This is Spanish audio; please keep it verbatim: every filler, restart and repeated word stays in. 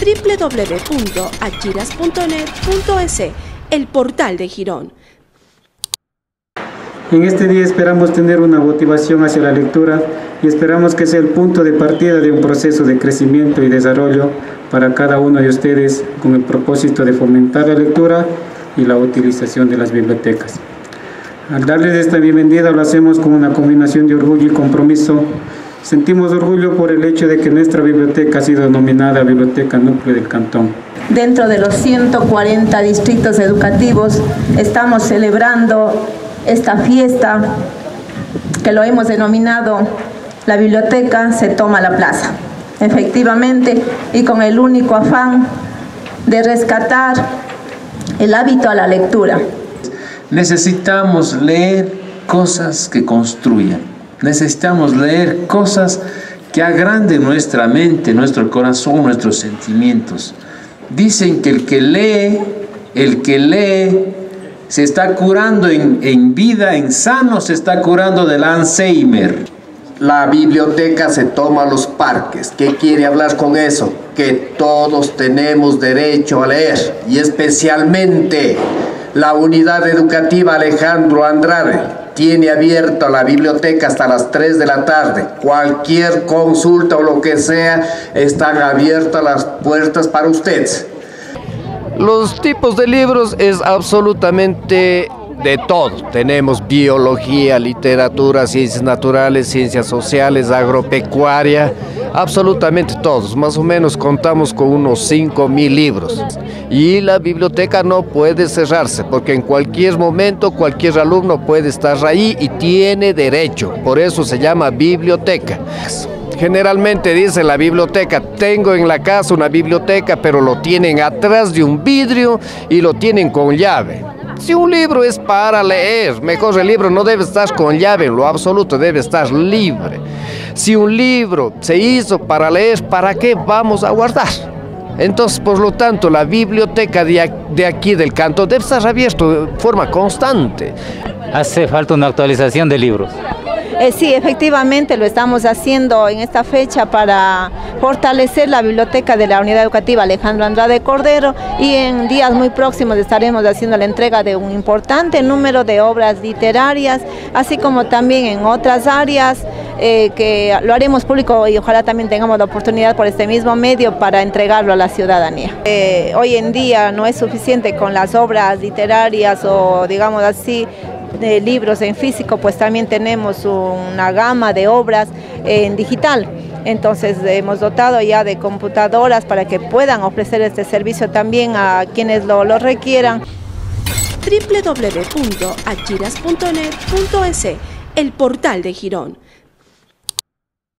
w w w punto achiras punto net punto es, el portal de Girón. En este día esperamos tener una motivación hacia la lectura y esperamos que sea el punto de partida de un proceso de crecimiento y desarrollo para cada uno de ustedes con el propósito de fomentar la lectura y la utilización de las bibliotecas. Al darles esta bienvenida lo hacemos con una combinación de orgullo y compromiso. Sentimos orgullo por el hecho de que nuestra biblioteca ha sido denominada Biblioteca Núcleo del Cantón. Dentro de los ciento cuarenta distritos educativos estamos celebrando esta fiesta que lo hemos denominado La Biblioteca se toma la plaza. Efectivamente, y con el único afán de rescatar el hábito a la lectura. Necesitamos leer cosas que construyan. Necesitamos leer cosas que agranden nuestra mente, nuestro corazón, nuestros sentimientos. Dicen que el que lee, el que lee, se está curando en, en vida, en sano, se está curando del Alzheimer. La biblioteca se toma los parques. ¿Qué quiere hablar con eso? Que todos tenemos derecho a leer, y especialmente la unidad educativa Alejandro Andrade tiene abierta la biblioteca hasta las tres de la tarde. Cualquier consulta o lo que sea, están abiertas las puertas para ustedes. Los tipos de libros es absolutamente de todo. Tenemos biología, literatura, ciencias naturales, ciencias sociales, agropecuaria, absolutamente todos. Más o menos contamos con unos cinco mil libros. Y la biblioteca no puede cerrarse, porque en cualquier momento cualquier alumno puede estar ahí y tiene derecho. Por eso se llama biblioteca. Generalmente dice la biblioteca, tengo en la casa una biblioteca, pero lo tienen atrás de un vidrio y lo tienen con llave. Si un libro es para leer, mejor el libro no debe estar con llave, en lo absoluto debe estar libre. Si un libro se hizo para leer, ¿para qué vamos a guardar? Entonces, por lo tanto, la biblioteca de aquí del cantón debe estar abierta de forma constante. Hace falta una actualización de libros. Eh, sí, efectivamente lo estamos haciendo en esta fecha para fortalecer la biblioteca de la Unidad Educativa Alejandro Andrade Cordero, y en días muy próximos estaremos haciendo la entrega de un importante número de obras literarias, así como también en otras áreas eh, que lo haremos público, y ojalá también tengamos la oportunidad por este mismo medio para entregarlo a la ciudadanía. Eh, hoy en día no es suficiente con las obras literarias o, digamos así, de libros en físico, pues también tenemos una gama de obras en digital. Entonces hemos dotado ya de computadoras para que puedan ofrecer este servicio también a quienes lo, lo requieran. w w w punto achiras punto net punto es, el portal de Girón.